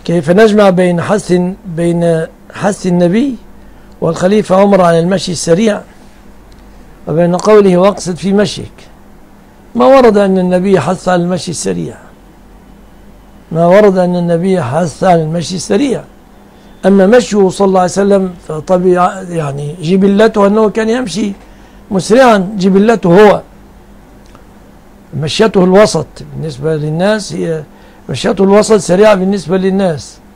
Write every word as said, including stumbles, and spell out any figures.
كيف نجمع بين حث بين حث النبي والخليفة عمر على المشي السريع وبين قوله واقصد في مشيك؟ ما ورد أن النبي حث على المشي السريع، ما ورد أن النبي حث على المشي السريع. أما مشيه صلى الله عليه وسلم فطبيعة يعني جبلته أنه كان يمشي مسرعا، جبلته هو. مشيته الوسط بالنسبة للناس هي مشيته الوسط سريعة بالنسبة للناس.